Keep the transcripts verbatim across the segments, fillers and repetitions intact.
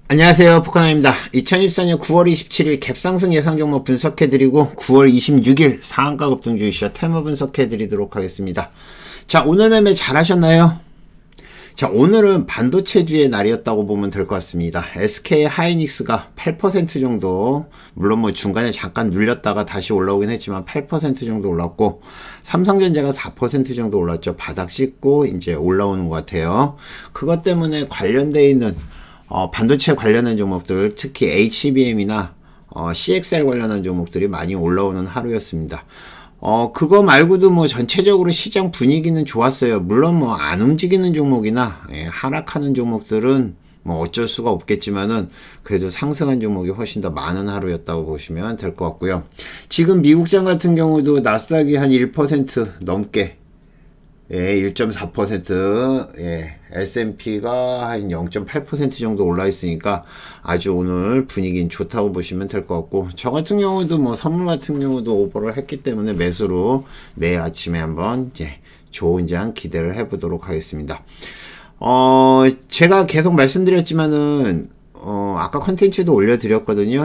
안녕하세요, 포카나입니다. 이천이십사 년 구월 이십칠일 갭상승 예상 종목 분석해드리고 구월 이십육일 상한가 급등 주시와 테마 분석해드리도록 하겠습니다. 자, 오늘 매매 잘하셨나요? 자, 오늘은 반도체주의 날이었다고 보면 될 것 같습니다. 에스케이 하이닉스가 팔 퍼센트 정도, 물론 뭐 중간에 잠깐 눌렸다가 다시 올라오긴 했지만 팔 퍼센트 정도 올랐고, 삼성전자가 사 퍼센트 정도 올랐죠. 바닥 씻고 이제 올라오는 것 같아요. 그것 때문에 관련되어 있는 어, 반도체 관련한 종목들, 특히 에이치비엠이나 어, 씨엑스엘 관련한 종목들이 많이 올라오는 하루였습니다. 어, 그거 말고도 뭐 전체적으로 시장 분위기는 좋았어요. 물론 뭐 안 움직이는 종목이나 예, 하락하는 종목들은 뭐 어쩔 수가 없겠지만은 그래도 상승한 종목이 훨씬 더 많은 하루였다고 보시면 될 것 같고요. 지금 미국장 같은 경우도 나스닥이 한 일 퍼센트 넘게, 예, 일 점 사 퍼센트, 예, 에스앤피가 한 영 점 팔 퍼센트 정도 올라 있으니까 아주 오늘 분위기는 좋다고 보시면 될 것 같고, 저 같은 경우도 뭐 선물 같은 경우도 오버를 했기 때문에 매수로 내일 아침에 한번 예, 좋은 장 기대를 해보도록 하겠습니다. 어, 제가 계속 말씀드렸지만은, 어, 아까 컨텐츠도 올려드렸거든요.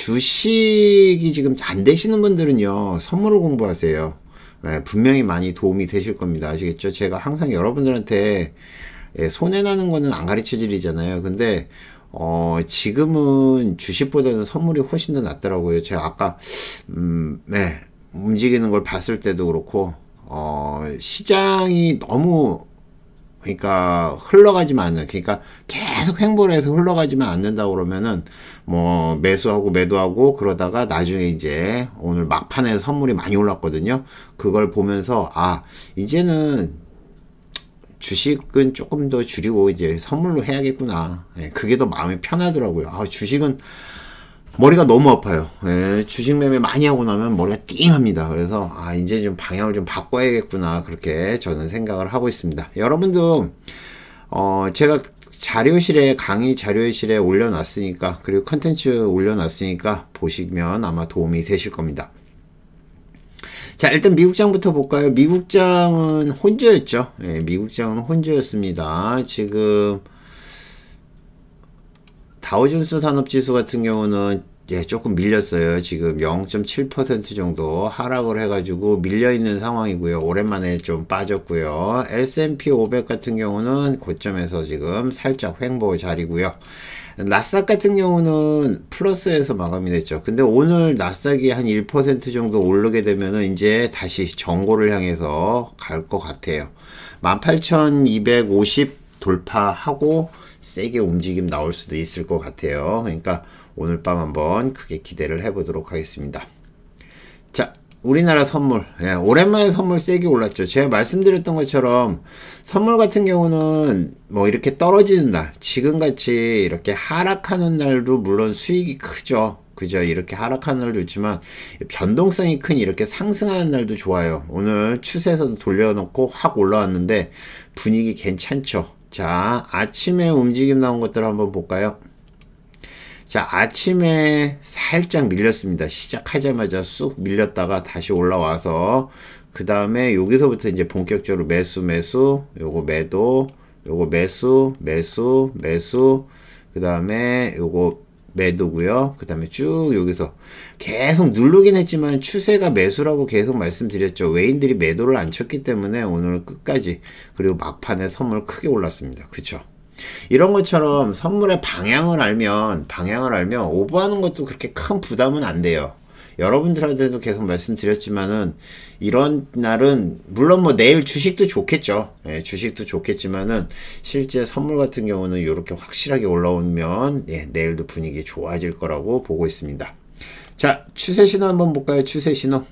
주식이 지금 안 되시는 분들은요, 선물을 공부하세요. 네, 분명히 많이 도움이 되실 겁니다. 아시겠죠? 제가 항상 여러분들한테 예, 손해나는 거는 안 가르쳐 드리잖아요. 근데 어, 지금은 주식보다는 선물이 훨씬 더 낫더라고요. 제가 아까 음, 네, 움직이는 걸 봤을 때도 그렇고 어, 시장이 너무 그러니까 흘러가지만 않는, 그러니까 계속 횡보를 해서 흘러가지만 않는다고 그러면은 뭐 매수하고 매도하고 그러다가 나중에 이제 오늘 막판에 선물이 많이 올랐거든요. 그걸 보면서 아, 이제는 주식은 조금 더 줄이고 이제 선물로 해야겠구나. 예, 그게 더 마음이 편하더라고요. 아, 주식은 머리가 너무 아파요. 예, 주식 매매 많이 하고 나면 머리가 띵합니다. 그래서 아, 이제 좀 방향을 좀 바꿔야겠구나, 그렇게 저는 생각을 하고 있습니다. 여러분도 어, 제가 자료실에, 강의 자료실에 올려놨으니까, 그리고 컨텐츠 올려놨으니까 보시면 아마 도움이 되실 겁니다. 자, 일단 미국장부터 볼까요? 미국장은 혼조였죠. 예, 미국장은 혼조였습니다. 지금 다우존스 산업지수 같은 경우는 예, 조금 밀렸어요. 지금 영 점 칠 퍼센트 정도 하락을 해가지고 밀려있는 상황이고요. 오랜만에 좀 빠졌고요. 에스앤피 오백 같은 경우는 고점에서 지금 살짝 횡보 자리고요. 나스닥 같은 경우는 플러스에서 마감이 됐죠. 근데 오늘 나스닥이 한 일 퍼센트 정도 오르게 되면은 이제 다시 정고를 향해서 갈 것 같아요. 만 팔천이백오십 돌파하고 세게 움직임 나올 수도 있을 것 같아요. 그러니까 오늘 밤 한번 크게 기대를 해보도록 하겠습니다. 자, 우리나라 선물. 예, 오랜만에 선물 세게 올랐죠. 제가 말씀드렸던 것처럼 선물 같은 경우는 뭐 이렇게 떨어지는 날, 지금같이 이렇게 하락하는 날도 물론 수익이 크죠. 그죠? 이렇게 하락하는 날도 있지만 변동성이 큰 이렇게 상승하는 날도 좋아요. 오늘 추세에서도 돌려놓고 확 올라왔는데 분위기 괜찮죠? 자, 아침에 움직임 나온 것들 한번 볼까요? 자, 아침에 살짝 밀렸습니다. 시작하자마자 쑥 밀렸다가 다시 올라와서 그 다음에 여기서부터 이제 본격적으로 매수 매수, 요거 매도, 요거 매수 매수 매수, 그 다음에 요거 매도고요. 그 다음에 쭉 여기서 계속 누르긴 했지만 추세가 매수라고 계속 말씀드렸죠. 외인들이 매도를 안 쳤기 때문에 오늘 끝까지, 그리고 막판에 선물 크게 올랐습니다. 그쵸? 이런 것처럼 선물의 방향을 알면 방향을 알면 오버하는 것도 그렇게 큰 부담은 안 돼요. 여러분들한테도 계속 말씀드렸지만은 이런 날은 물론 뭐 내일 주식도 좋겠죠. 예, 주식도 좋겠지만은 실제 선물 같은 경우는 이렇게 확실하게 올라오면 예, 내일도 분위기 좋아질 거라고 보고 있습니다. 자, 추세 신호 한번 볼까요? 추세 신호.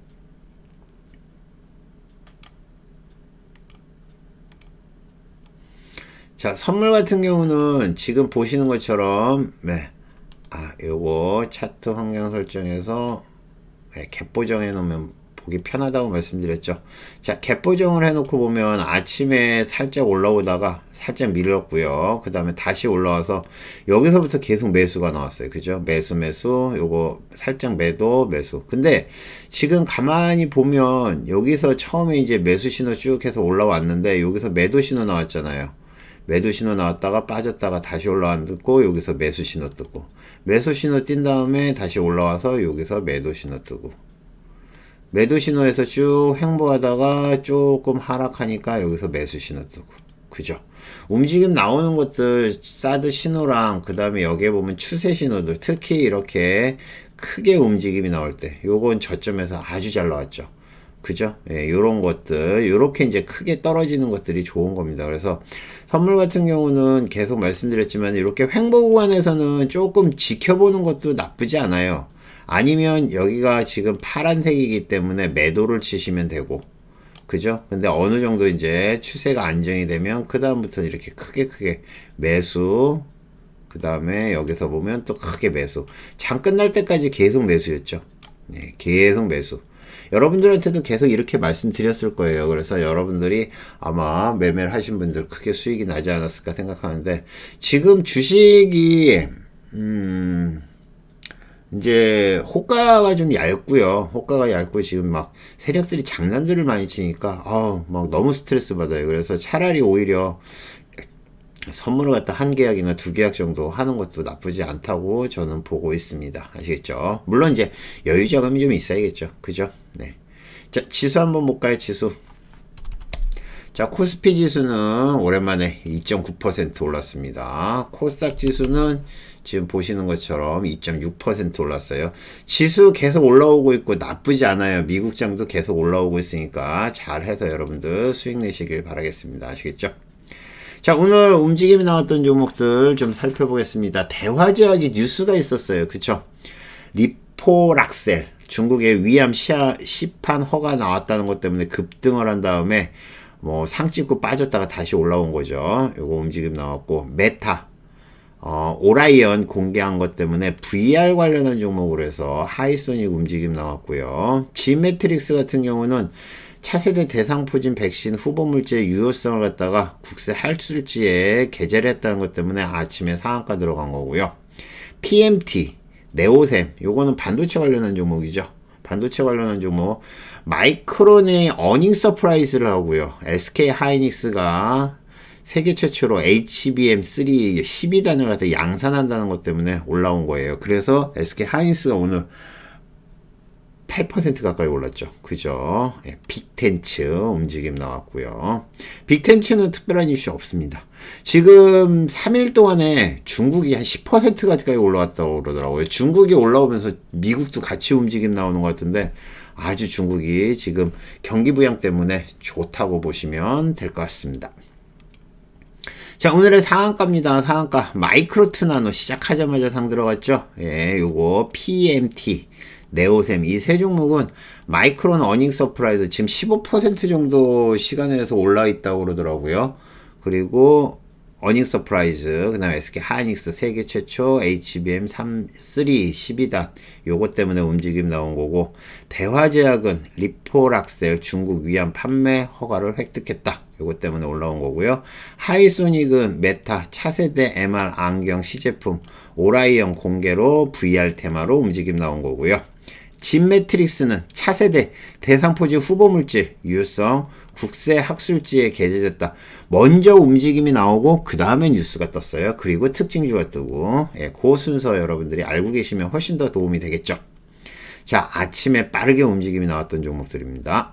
자, 선물 같은 경우는 지금 보시는 것처럼 네. 아, 요거 차트 환경 설정해서 네, 갭 보정해 놓으면 보기 편하다고 말씀드렸죠. 자, 갭 보정을 해 놓고 보면 아침에 살짝 올라오다가 살짝 밀렸고요. 그 다음에 다시 올라와서 여기서부터 계속 매수가 나왔어요. 그죠? 매수 매수, 요거 살짝 매도 매수. 근데 지금 가만히 보면 여기서 처음에 이제 매수 신호 쭉 해서 올라왔는데 여기서 매도 신호 나왔잖아요. 매도 신호 나왔다가 빠졌다가 다시 올라왔고 여기서 매수 신호 뜨고 매수 신호 띈 다음에 다시 올라와서 여기서 매도 신호 뜨고 매도 신호에서 쭉 횡보하다가 조금 하락하니까 여기서 매수 신호 뜨고 그죠? 움직임 나오는 것들 사드 신호랑 그 다음에 여기에 보면 추세 신호들 특히 이렇게 크게 움직임이 나올 때 요건 저점에서 아주 잘 나왔죠. 그죠? 예, 요런 것들 요렇게 이제 크게 떨어지는 것들이 좋은 겁니다. 그래서 선물 같은 경우는 계속 말씀드렸지만 이렇게 횡보 구간에서는 조금 지켜보는 것도 나쁘지 않아요. 아니면 여기가 지금 파란색이기 때문에 매도를 치시면 되고 그죠? 근데 어느 정도 이제 추세가 안정이 되면 그 다음부터는 이렇게 크게 크게 매수 그 다음에 여기서 보면 또 크게 매수 장 끝날 때까지 계속 매수였죠. 네, 계속 매수 여러분들한테도 계속 이렇게 말씀드렸을 거예요. 그래서 여러분들이 아마 매매를 하신 분들 크게 수익이 나지 않았을까 생각하는데 지금 주식이 음 이제 호가가 좀 얇고요. 호가가 얇고 지금 막 세력들이 장난들을 많이 치니까 아우 막 너무 스트레스 받아요. 그래서 차라리 오히려 선물을 갖다 한 계약이나 두 계약 정도 하는 것도 나쁘지 않다고 저는 보고 있습니다. 아시겠죠? 물론 이제 여유 자금이 좀 있어야겠죠. 그죠? 네. 자, 지수 한번 볼까요? 지수. 자, 코스피 지수는 오랜만에 이 점 구 퍼센트 올랐습니다. 코스닥 지수는 지금 보시는 것처럼 이 점 육 퍼센트 올랐어요. 지수 계속 올라오고 있고 나쁘지 않아요. 미국장도 계속 올라오고 있으니까 잘해서 여러분들 수익 내시길 바라겠습니다. 아시겠죠? 자, 오늘 움직임이 나왔던 종목들 좀 살펴보겠습니다. 대화제약이 뉴스가 있었어요. 그쵸? 리포락셀 중국의 위암 시하, 시판 허가 나왔다는 것 때문에 급등을 한 다음에 뭐 상 찍고 빠졌다가 다시 올라온 거죠. 요거 움직임 나왔고 메타 어, 오라이언 공개한 것 때문에 브이알 관련한 종목으로 해서 하이소닉 움직임 나왔고요. 지메트릭스 같은 경우는 차세대 대상포진 백신 후보물질의 유효성을 갖다가 국세 할출지에 게재를 했다는 것 때문에 아침에 상한가 들어간 거고요. 피엠티, 네오셈, 요거는 반도체 관련한 종목이죠. 반도체 관련한 종목. 마이크론의 어닝 서프라이즈를 하고요. 에스케이 하이닉스가 세계 최초로 에이치비엠 쓰리 십이 단을 갖다 양산한다는 것 때문에 올라온 거예요. 그래서 에스케이 하이닉스가 오늘 팔 퍼센트 가까이 올랐죠. 그죠? 예, 빅텐츠 움직임 나왔고요. 빅텐츠는 특별한 이슈 없습니다. 지금 삼 일 동안에 중국이 한 십 퍼센트 가까이 올라왔다고 그러더라고요. 중국이 올라오면서 미국도 같이 움직임 나오는 것 같은데 아주 중국이 지금 경기 부양 때문에 좋다고 보시면 될 것 같습니다. 자, 오늘의 상한가입니다. 상한가 마이크로트 나노 시작하자마자 상 들어갔죠. 예, 요거 피엠티 네오셈 이 세 종목은 마이크론 어닝 서프라이즈 지금 십오 퍼센트 정도 시간에서 올라 있다고 그러더라고요. 그리고 어닝 서프라이즈 그 다음에 에스케이 하이닉스 세계 최초 에이치비엠 삼 십이 단 요것 때문에 움직임 나온 거고 대화제약은 리포락셀 중국 위암 판매 허가를 획득했다. 요것 때문에 올라온 거고요. 하이소닉은 메타 차세대 엠알 안경 시제품 오라이언 공개로 브이알 테마로 움직임 나온 거고요. 진매트릭스는 차세대 대상포진 후보물질 유효성 국세 학술지에 게재됐다. 먼저 움직임이 나오고 그 다음에 뉴스가 떴어요. 그리고 특징주가 뜨고 예, 그 순서 여러분들이 알고 계시면 훨씬 더 도움이 되겠죠. 자, 아침에 빠르게 움직임이 나왔던 종목들입니다.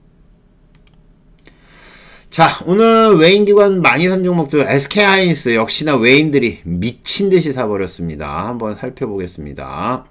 자, 오늘 외인기관 많이 산 종목들 에스케이 하이닉스 역시나 외인들이 미친듯이 사버렸습니다. 한번 살펴보겠습니다.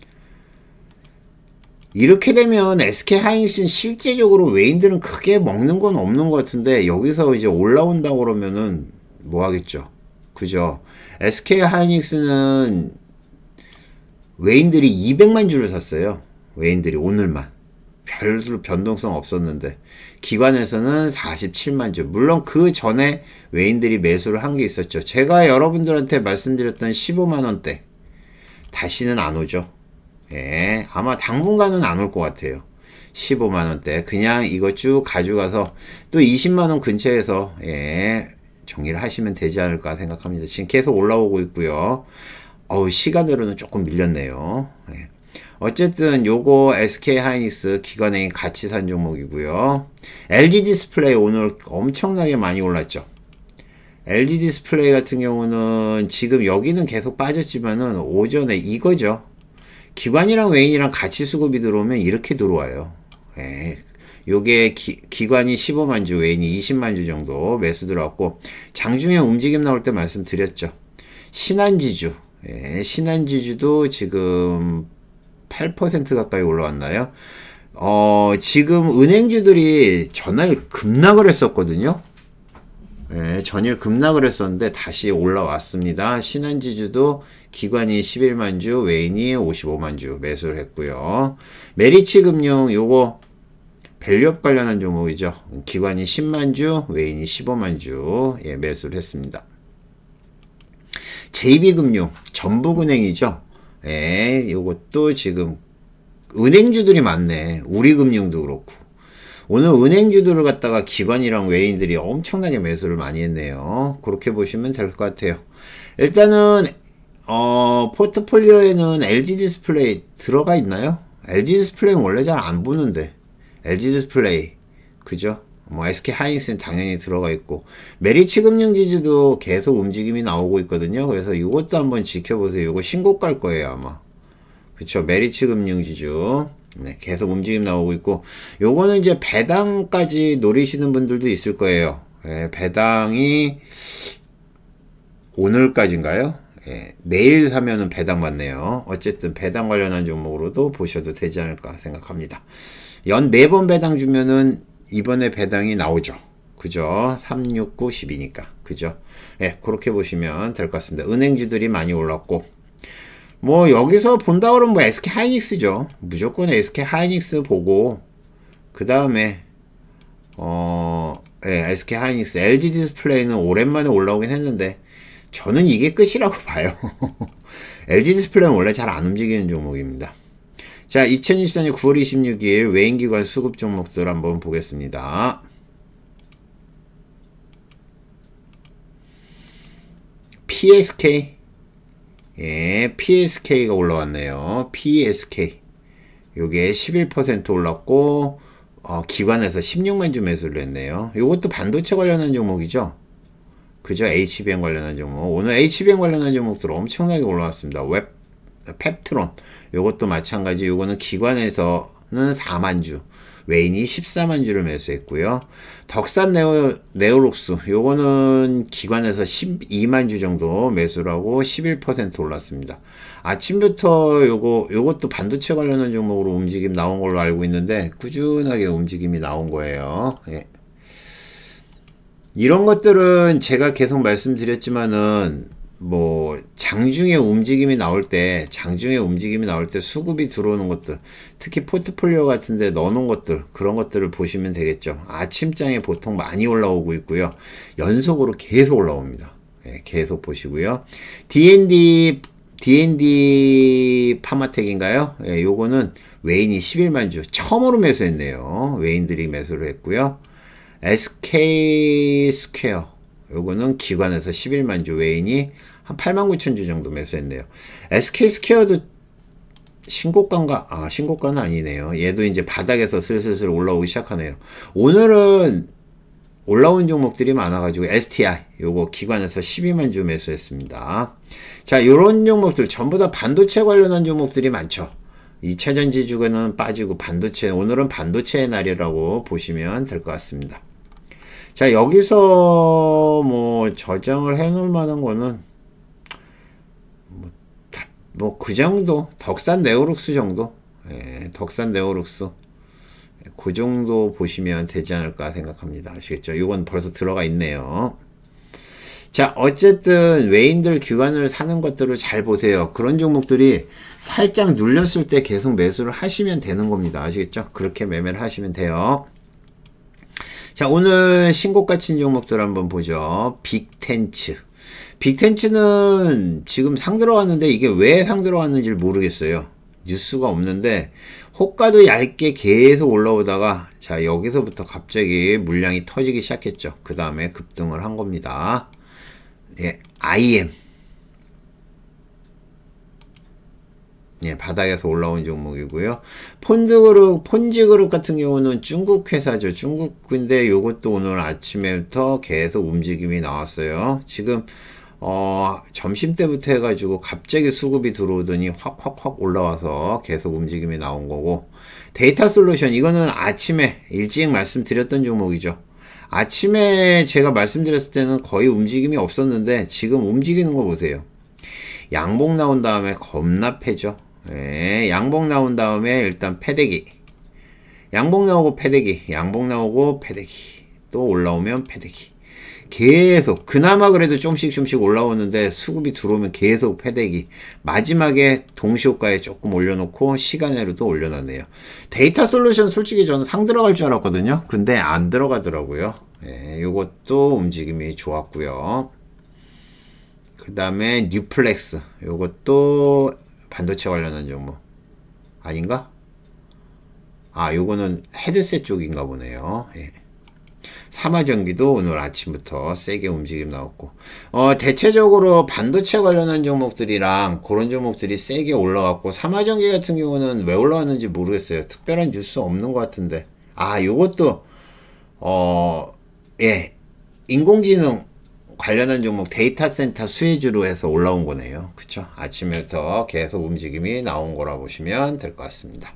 이렇게 되면 에스케이 하이닉스는 실제적으로 외인들은 크게 먹는 건 없는 것 같은데 여기서 이제 올라온다고 그러면은 뭐 하겠죠. 그죠? 에스케이 하이닉스는 외인들이 이백만 주를 샀어요. 외인들이 오늘만. 별로 변동성 없었는데 기관에서는 사십칠만 주. 물론 그 전에 외인들이 매수를 한 게 있었죠. 제가 여러분들한테 말씀드렸던 십오만 원대 다시는 안 오죠. 예, 아마 당분간은 안 올 것 같아요. 십오만 원대 그냥 이거 쭉 가져가서 또 이십만 원 근처에서 예, 정리를 하시면 되지 않을까 생각합니다. 지금 계속 올라오고 있고요. 어우, 시간으로는 조금 밀렸네요. 예. 어쨌든 요거 에스케이 하이닉스 기관행위 같이 산 종목이고요. 엘지 디스플레이 오늘 엄청나게 많이 올랐죠. 엘지 디스플레이 같은 경우는 지금 여기는 계속 빠졌지만은 오전에 이거죠. 기관이랑 외인이랑 같이 수급이 들어오면 이렇게 들어와요. 예. 요게 기, 기관이 십오만 주, 외인이 이십만 주 정도 매수 들어왔고, 장중에 움직임 나올 때 말씀드렸죠. 신한지주, 예, 신한지주도 지금 팔 퍼센트 가까이 올라왔나요? 어, 지금 은행주들이 전날 급락을 했었거든요. 예, 전일 급락을 했었는데 다시 올라왔습니다. 신한지주도 기관이 십일만 주, 외인이 오십오만 주 매수를 했고요. 메리츠금융 요거 밸류업 관련한 종목이죠. 기관이 십만 주, 외인이 십오만 주 예, 매수를 했습니다. 제이비금융 전북은행이죠. 예, 요것도 지금 은행주들이 많네. 우리금융도 그렇고. 오늘 은행주들을 갖다가 기관이랑 외인들이 엄청나게 매수를 많이 했네요. 그렇게 보시면 될 것 같아요. 일단은 어, 포트폴리오에는 엘지 디스플레이 들어가 있나요? 엘지 디스플레이는 원래 잘 안 보는데. 엘지 디스플레이, 그죠? 뭐 에스케이 하이닉스는 당연히 들어가 있고, 메리츠 금융지주도 계속 움직임이 나오고 있거든요. 그래서 이것도 한번 지켜보세요. 이거 신고가 갈 거예요, 아마. 그쵸? 메리츠 금융지주. 네, 계속 움직임 나오고 있고, 요거는 이제 배당까지 노리시는 분들도 있을 거예요. 예, 배당이 오늘까지인가요? 예, 내일 사면은 배당 받네요. 어쨌든 배당 관련한 종목으로도 보셔도 되지 않을까 생각합니다. 연 네 번 배당 주면은 이번에 배당이 나오죠. 그죠? 삼, 육, 구, 십이니까. 그죠? 예, 그렇게 보시면 될 것 같습니다. 은행주들이 많이 올랐고, 뭐, 여기서 본다 그러면 뭐 에스케이 하이닉스죠. 무조건 에스케이 하이닉스 보고, 그 다음에, 어, 예, 에스케이 하이닉스, 엘지 디스플레이는 오랜만에 올라오긴 했는데, 저는 이게 끝이라고 봐요. 엘지 디스플레이는 원래 잘 안 움직이는 종목입니다. 자, 이천이십사 년 구월 이십육일 외인기관 수급 종목들 한번 보겠습니다. 피에스케이. 예, 피에스케이가 올라왔네요. 피에스케이. 요게 십일 퍼센트 올랐고, 어, 기관에서 십육만 주 매수를 했네요. 요것도 반도체 관련한 종목이죠. 그죠? 에이치비엠 관련한 종목. 오늘 에이치비엠 관련한 종목들 엄청나게 올라왔습니다. 웹, 펩트론. 요것도 마찬가지. 요거는 기관에서는 사만 주. 외인이 십사만 주를 매수했고요. 덕산 네오, 네오룩스. 요거는 기관에서 십이만 주 정도 매수를 하고 십일 퍼센트 올랐습니다. 아침부터 요거, 요것도 반도체 관련한 종목으로 움직임 나온 걸로 알고 있는데, 꾸준하게 움직임이 나온 거예요. 예. 이런 것들은 제가 계속 말씀드렸지만은, 뭐 장중에 움직임이 나올 때 장중에 움직임이 나올 때 수급이 들어오는 것들, 특히 포트폴리오 같은데 넣어놓은 것들, 그런 것들을 보시면 되겠죠. 아침장에 보통 많이 올라오고 있고요. 연속으로 계속 올라옵니다. 예, 계속 보시고요. 디엔디 디엔디 파마텍인가요? 예, 요거는 외인이 십일만 주 처음으로 매수했네요. 외인들이 매수를 했고요. 에스케이 스퀘어, 요거는 기관에서 십일만 주, 외인이 한 팔만 구천 주 정도 매수했네요. 에스케이 스퀘어도 신고가인가? 아, 신고가는 아니네요. 얘도 이제 바닥에서 슬슬슬 올라오기 시작하네요. 오늘은 올라온 종목들이 많아가지고 에스티아이, 요거 기관에서 십이만 주 매수했습니다. 자, 요런 종목들 전부 다 반도체 관련한 종목들이 많죠. 이 차전지주는 빠지고 반도체, 오늘은 반도체의 날이라고 보시면 될 것 같습니다. 자, 여기서 뭐 저장을 해 놓을 만한 거는 뭐 뭐 그 정도, 덕산 네오룩스 정도, 예, 덕산 네오룩스 그 정도 보시면 되지 않을까 생각합니다. 아시겠죠? 이건 벌써 들어가 있네요. 자, 어쨌든 외인들 기관을 사는 것들을 잘 보세요. 그런 종목들이 살짝 눌렸을 때 계속 매수를 하시면 되는 겁니다. 아시겠죠? 그렇게 매매를 하시면 돼요. 자, 오늘 신고가 친 종목들 한번 보죠. 빅텐츠. 빅텐츠는 지금 상 들어왔는데 이게 왜 상 들어왔는지 모르겠어요. 뉴스가 없는데 호가도 얇게 계속 올라오다가, 자, 여기서부터 갑자기 물량이 터지기 시작했죠. 그 다음에 급등을 한 겁니다. 예, 아이엠. 예, 바닥에서 올라온 종목이고요. 폰드그룹, 폰지그룹 같은 경우는 중국 회사죠. 중국인데 요것도 오늘 아침에부터 계속 움직임이 나왔어요. 지금 어, 점심 때부터 해가지고 갑자기 수급이 들어오더니 확 확 확 올라와서 계속 움직임이 나온 거고, 데이터 솔루션 이거는 아침에 일찍 말씀드렸던 종목이죠. 아침에 제가 말씀드렸을 때는 거의 움직임이 없었는데 지금 움직이는 거 보세요. 양봉 나온 다음에 겁나 패죠. 예, 양봉 나온 다음에 일단 패대기, 양봉 나오고 패대기, 양봉 나오고 패대기, 또 올라오면 패대기, 계속 그나마 그래도 좀씩 좀씩 올라오는데 수급이 들어오면 계속 패대기, 마지막에 동시호가에 조금 올려놓고 시간으로도 올려놨네요. 데이터 솔루션 솔직히 저는 상 들어갈 줄 알았거든요. 근데 안 들어가더라고요. 예, 요것도 움직임이 좋았고요. 그 다음에 뉴플렉스, 요것도 반도체 관련한 종목 아닌가? 아, 요거는 헤드셋 쪽인가 보네요. 예. 삼화전기도 오늘 아침부터 세게 움직임 나왔고, 어, 대체적으로 반도체 관련한 종목들이랑 그런 종목들이 세게 올라갔고, 삼화전기 같은 경우는 왜 올라왔는지 모르겠어요. 특별한 뉴스 없는 것 같은데. 아, 요것도, 어, 예, 인공지능 관련한 종목 데이터 센터 수혜주로 해서 올라온 거네요. 그쵸? 아침부터 계속 움직임이 나온 거라 보시면 될 것 같습니다.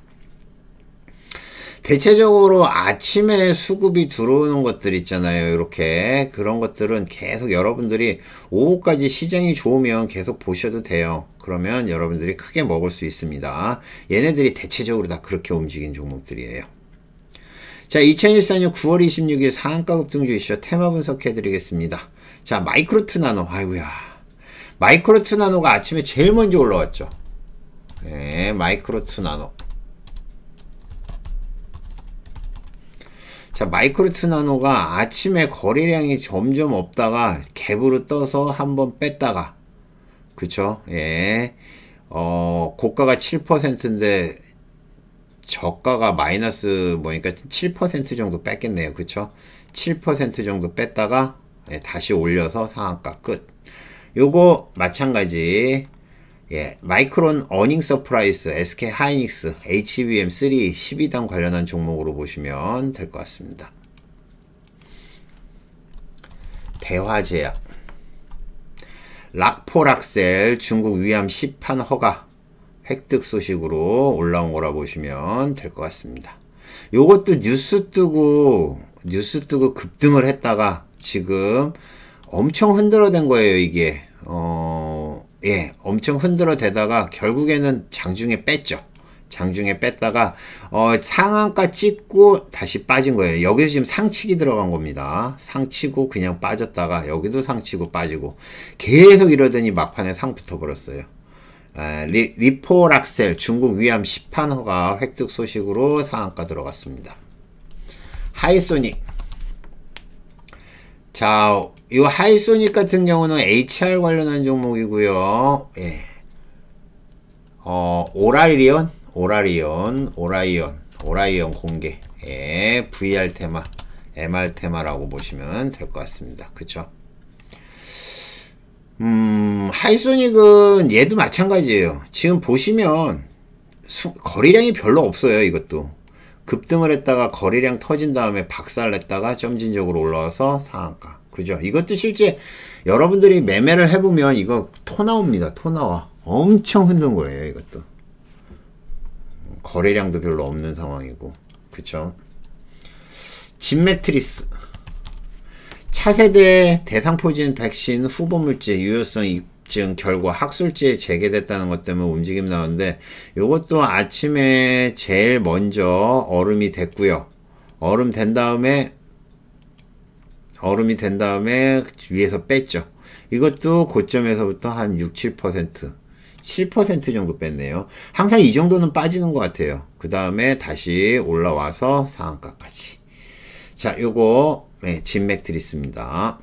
대체적으로 아침에 수급이 들어오는 것들 있잖아요. 이렇게 그런 것들은 계속 여러분들이 오후까지 시장이 좋으면 계속 보셔도 돼요. 그러면 여러분들이 크게 먹을 수 있습니다. 얘네들이 대체적으로 다 그렇게 움직인 종목들이에요. 자, 이천이십사 년 구월 이십육일 상한가 급등주 이슈 테마 분석해 드리겠습니다. 자, 마이크로투 나노. 아이고야, 마이크로투 나노가 아침에 제일 먼저 올라왔죠. 네, 마이크로투 나노. 자, 마이크로투 나노가 아침에 거래량이 점점 없다가 갭으로 떠서 한번 뺐다가, 그쵸? 예, 어, 고가가 칠 퍼센트인데 저가가 마이너스 뭐니까 칠 퍼센트 정도 뺐겠네요. 그쵸? 칠 퍼센트 정도 뺐다가 예, 다시 올려서 상한가 끝. 요거 마찬가지. 예, 마이크론 어닝 서프라이스, 에스케이 하이닉스, 에이치비엠 삼 십이 단 관련한 종목으로 보시면 될 것 같습니다. 대화제약, 락포락셀 중국 위암 시판 허가 획득 소식으로 올라온 거라 보시면 될 것 같습니다. 요것도 뉴스 뜨고 뉴스 뜨고 급등을 했다가 지금 엄청 흔들어 댄 거예요. 이게 어, 예, 엄청 흔들어 대다가 결국에는 장중에 뺐죠. 장중에 뺐다가 어, 상한가 찍고 다시 빠진 거예요. 여기서 지금 상치기 들어간 겁니다. 상치고 그냥 빠졌다가 여기도 상치고 빠지고 계속 이러더니 막판에 상 붙어버렸어요. 에, 리, 리포락셀 중국 위암 시판 허가 획득 소식으로 상한가 들어갔습니다. 하이소닉, 자, 이 하이소닉 같은 경우는 에이치알 관련한 종목이고요. 예. 어, 오라리온, 오라리온, 오라이온, 오라이온 공개. 예, 브이알 테마, 엠알 테마라고 보시면 될 것 같습니다. 그쵸? 음, 하이소닉은 얘도 마찬가지예요. 지금 보시면 수, 거래량이 별로 없어요. 이것도 급등을 했다가 거래량 터진 다음에 박살냈다가 점진적으로 올라와서 상한가. 그죠? 이것도 실제 여러분들이 매매를 해보면 이거 토 나옵니다. 토 나와. 엄청 흔든 거예요. 이것도 거래량도 별로 없는 상황이고. 그쵸? 진매트리스, 차세대 대상포진 백신 후보물질 유효성 입증 결과 학술지에 재개됐다는 것 때문에 움직임 나오는데, 요것도 아침에 제일 먼저 얼음이 됐고요. 얼음 된 다음에 얼음이 된 다음에 위에서 뺐죠. 이것도 고점에서부터 한 육, 칠 퍼센트, 칠 퍼센트 정도 뺐네요. 항상 이 정도는 빠지는 것 같아요. 그 다음에 다시 올라와서 상한가까지. 자, 요거 네, 진맥트리스입니다.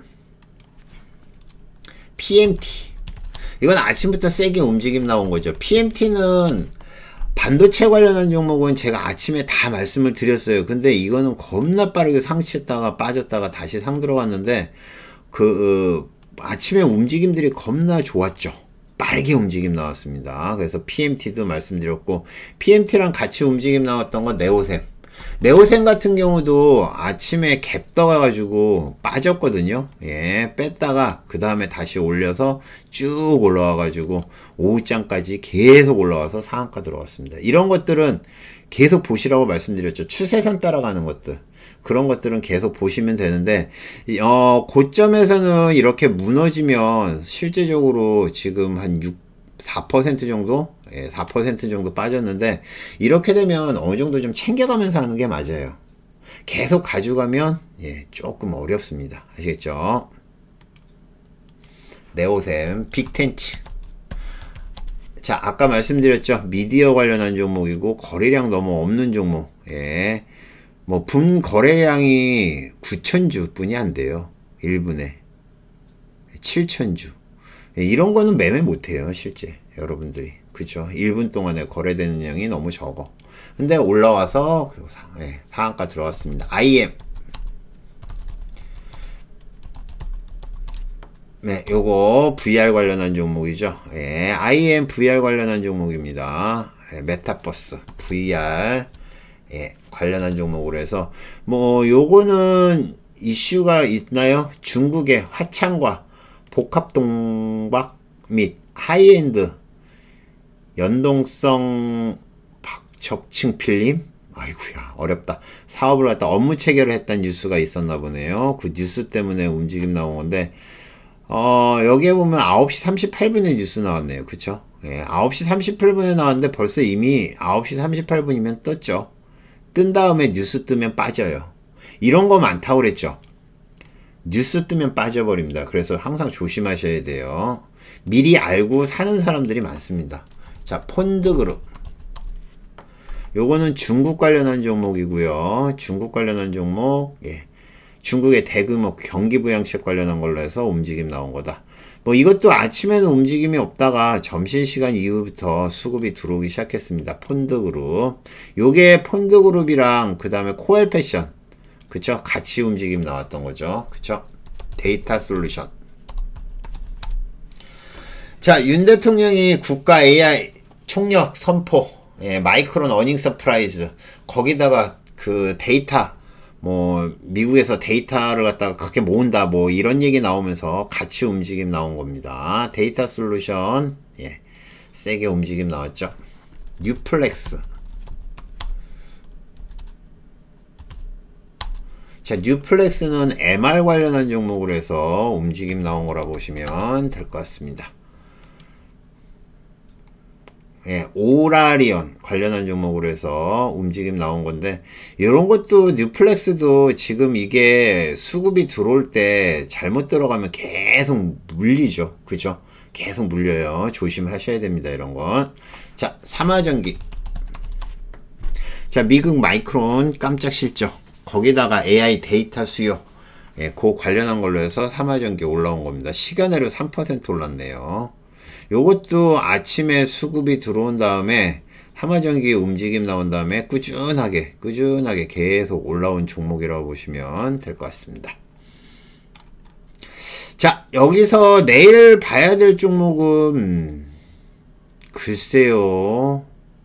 피엠티, 이건 아침부터 세게 움직임 나온 거죠. 피엠티는 반도체 관련한 종목은 제가 아침에 다 말씀을 드렸어요. 근데 이거는 겁나 빠르게 상치했다가 빠졌다가 다시 상 들어갔는데 그 어, 아침에 움직임들이 겁나 좋았죠. 빠르게 움직임 나왔습니다. 그래서 피엠티도 말씀드렸고, 피엠티랑 같이 움직임 나왔던 건 네오셈. 네오셈 같은 경우도 아침에 갭 떠가지고 빠졌거든요. 예, 뺐다가 그 다음에 다시 올려서 쭉 올라와가지고 오후장까지 계속 올라와서 상한가 들어왔습니다. 이런 것들은 계속 보시라고 말씀드렸죠. 추세선 따라가는 것들. 그런 것들은 계속 보시면 되는데, 어, 고점에서는 이렇게 무너지면 실제적으로 지금 한 육, 사 퍼센트 정도? 예, 사 퍼센트 정도 빠졌는데, 이렇게 되면 어느 정도 좀 챙겨가면서 하는 게 맞아요. 계속 가져가면, 예, 조금 어렵습니다. 아시겠죠? 네오셈, 빅텐츠. 자, 아까 말씀드렸죠. 미디어 관련한 종목이고, 거래량 너무 없는 종목. 예. 뭐, 분 거래량이 구천 주 뿐이 안 돼요. 일 분에. 칠천 주. 예, 이런 거는 매매 못해요, 실제. 여러분들이. 그쵸? 일 분 동안에 거래되는 양이 너무 적어. 근데 올라와서, 예, 상한가 들어왔습니다. 아이엠. 네, 요거 브이알 관련한 종목이죠. 예, 아이엠 브이알 관련한 종목입니다. 예, 메타버스 브이알 예, 관련한 종목으로 해서 뭐 요거는 이슈가 있나요? 중국의 화창과 복합동박 및 하이엔드 연동성 적층 필름? 아이고야 어렵다. 사업을 갖다 업무 체결을 했다는 뉴스가 있었나 보네요. 그 뉴스 때문에 움직임 나온 건데 어, 여기에 보면 아홉 시 삼십팔 분에 뉴스 나왔네요. 그쵸? 예, 아홉 시 삼십팔 분에 나왔는데 벌써 이미 아홉 시 삼십팔 분이면 떴죠. 뜬 다음에 뉴스 뜨면 빠져요. 이런 거 많다고 그랬죠. 뉴스 뜨면 빠져버립니다. 그래서 항상 조심하셔야 돼요. 미리 알고 사는 사람들이 많습니다. 자, 폰드그룹. 요거는 중국 관련한 종목이고요. 중국 관련한 종목, 예. 중국의 대규모 경기부양책 관련한 걸로 해서 움직임 나온 거다. 뭐 이것도 아침에는 움직임이 없다가 점심시간 이후부터 수급이 들어오기 시작했습니다. 폰드그룹. 요게 폰드그룹이랑 그 다음에 코엘패션. 그쵸? 같이 움직임 나왔던 거죠. 그쵸? 데이터솔루션. 자, 윤 대통령이 국가 에이아이 총력 선포. 예, 마이크론 어닝 서프라이즈. 거기다가 그 데이터 뭐 미국에서 데이터를 갖다가 그렇게 모은다 뭐 이런 얘기 나오면서 같이 움직임 나온 겁니다. 데이터 솔루션 예, 세게 움직임 나왔죠. 뉴플렉스. 자, 뉴플렉스는 엠알 관련한 종목으로 해서 움직임 나온 거라고 보시면 될 것 같습니다. 예, 오라리온 관련한 종목으로 해서 움직임 나온 건데 이런 것도 뉴플렉스도 지금 이게 수급이 들어올 때 잘못 들어가면 계속 물리죠. 그죠? 계속 물려요. 조심하셔야 됩니다. 이런 건. 자, 삼화전기. 자, 미국 마이크론 깜짝 실적. 거기다가 에이아이 데이터 수요. 예, 그 관련한 걸로 해서 삼화전기 올라온 겁니다. 시간으로 삼 퍼센트 올랐네요. 요것도 아침에 수급이 들어온 다음에 삼화전기 움직임 나온 다음에 꾸준하게 꾸준하게 계속 올라온 종목이라고 보시면 될 것 같습니다. 자, 여기서 내일 봐야 될 종목은 글쎄요,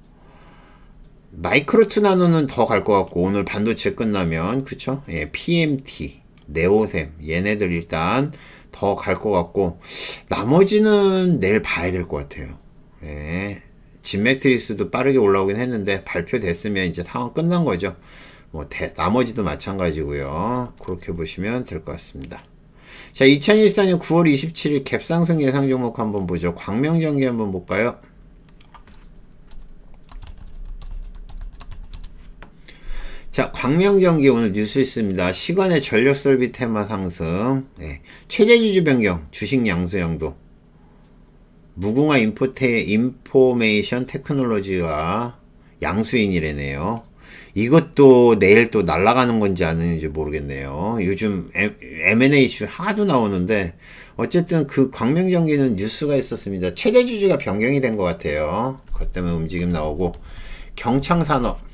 마이크로투 나노는 더 갈 것 같고 오늘 반도체 끝나면 그쵸? 예, 피엠티, 네오셈 얘네들 일단 더 갈 것 같고 나머지는 내일 봐야 될 것 같아요. 예. 진맥트리스도 빠르게 올라오긴 했는데 발표됐으면 이제 상황 끝난 거죠. 뭐 대, 나머지도 마찬가지고요. 그렇게 보시면 될 것 같습니다. 자, 이천이십사 년 구월 이십칠일 갭상승 예상 종목 한번 보죠. 광명전기 한번 볼까요? 자, 광명전기 오늘 뉴스 있습니다. 시간의 전력설비 테마 상승. 네. 최대주주 변경, 주식 양수 양도. 무궁화 인포테, 인포메이션 테크놀로지가 양수인이래네요. 이것도 내일 또 날아가는 건지 아닌지 모르겠네요. 요즘 엠 앤 에이 이슈 하도 나오는데 어쨌든 그 광명전기는 뉴스가 있었습니다. 최대주주가 변경이 된 것 같아요. 그것 때문에 움직임 나오고. 경창산업.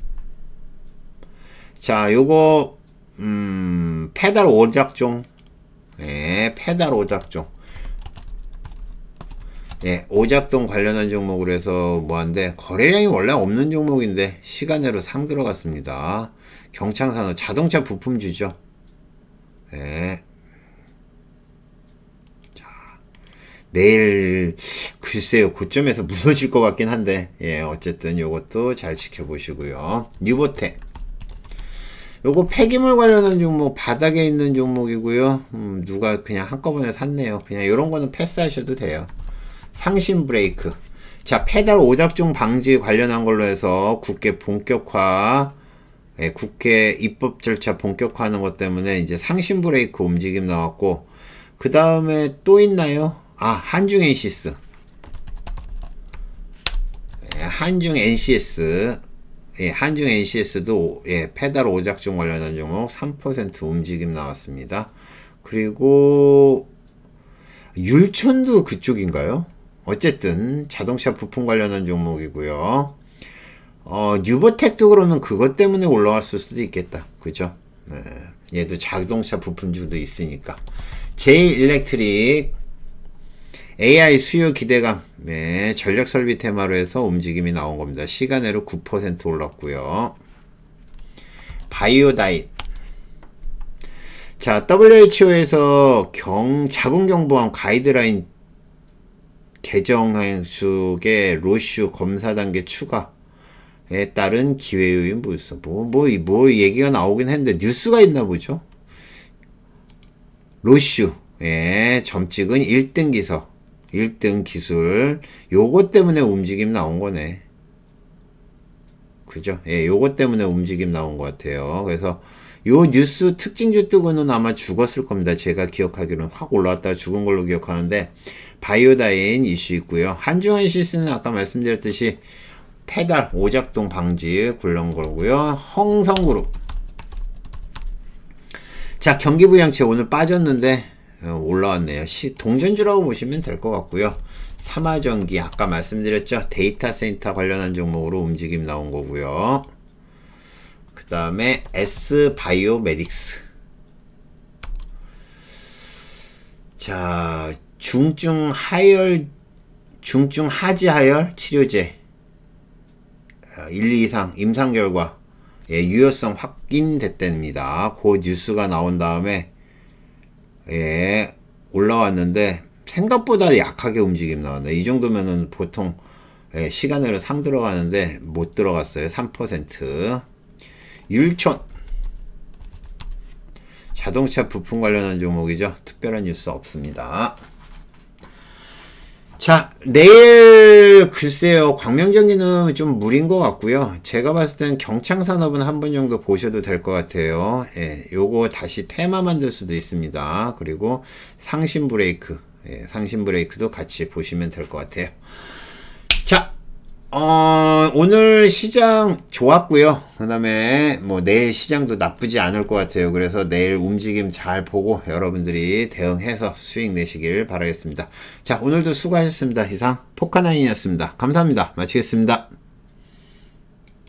자, 요거 음, 페달 오작종. 예, 페달 오작종. 예, 오작동 관련한 종목으로 해서 뭐한데, 거래량이 원래 없는 종목인데, 시간으로 상 들어갔습니다. 경창산업 자동차 부품주죠. 예. 자, 내일, 글쎄요, 고점에서 무너질 것 같긴 한데, 예, 어쨌든 요것도 잘 지켜보시고요. 뉴보텍. 요거 폐기물 관련한 종목, 바닥에 있는 종목이고요. 음, 누가 그냥 한꺼번에 샀네요. 그냥 요런 거는 패스하셔도 돼요. 상신 브레이크. 자, 페달 오작종 방지 관련한 걸로 해서 국회 본격화, 예, 국회 입법 절차 본격화하는 것 때문에 이제 상신 브레이크 움직임 나왔고, 그 다음에 또 있나요? 아, 한중 엔시스. 예, 한중 엔시에스. 예, 한중 엔시에스도 예, 페달 오작종 관련한 종목 삼 퍼센트 움직임 나왔습니다. 그리고 율촌도 그쪽인가요? 어쨌든 자동차 부품 관련한 종목이고요. 어, 뉴보텍도 그러면 그것 때문에 올라왔을 수도 있겠다. 그죠? 네, 얘도 자동차 부품주도 있으니까. 제이일렉트릭 에이아이 수요 기대감, 네, 전력 설비 테마로 해서 움직임이 나온 겁니다. 시간으로 구 퍼센트 올랐고요. 바이오다인. 자, 더블유에이치오에서 경, 자궁경부암 가이드라인 개정 속에 로슈 검사 단계 추가에 따른 기회요인 보였어. 뭐, 뭐, 뭐, 얘기가 나오긴 했는데, 뉴스가 있나 보죠? 로슈, 예, 점찍은 일 등 기석, 일 등 기술, 요거 때문에 움직임 나온 거네. 그죠? 예, 요거 때문에 움직임 나온 것 같아요. 그래서, 요 뉴스 특징주 뜨고는 아마 죽었을 겁니다. 제가 기억하기로는 확 올라왔다가 죽은 걸로 기억하는데, 바이오다인 이슈 있고요. 한중한시스는 아까 말씀드렸듯이 페달 오작동 방지 굴런 거고요. 홍성그룹. 자, 경기부양체 오늘 빠졌는데 올라왔네요. 시, 동전주라고 보시면 될 것 같고요. 삼화전기 아까 말씀드렸죠. 데이터 센터 관련한 종목으로 움직임 나온 거고요. 그 다음에 S바이오메딕스. 자, 중증 하열, 중증 하지 하열 치료제 일, 이 이상 임상 결과 예, 유효성 확인됐답니다. 그 뉴스가 나온 다음에 예, 올라왔는데 생각보다 약하게 움직임 나왔네. 이 정도면은 보통 예, 시간으로 상 들어가는데 못 들어갔어요. 삼 퍼센트. 율촌 자동차 부품 관련한 종목이죠. 특별한 뉴스 없습니다. 자, 내일 글쎄요, 광명전기는 좀 무리인 것 같고요. 제가 봤을 땐 경창산업은 한 번 정도 보셔도 될 것 같아요. 예, 요거 다시 테마 만들 수도 있습니다. 그리고 상신 브레이크, 예, 상신 브레이크도 같이 보시면 될 것 같아요. 자, 어, 오늘 시장 좋았고요. 그 다음에 뭐 내일 시장도 나쁘지 않을 것 같아요. 그래서 내일 움직임 잘 보고 여러분들이 대응해서 수익 내시길 바라겠습니다. 자, 오늘도 수고하셨습니다. 이상 포카나인이었습니다. 감사합니다. 마치겠습니다.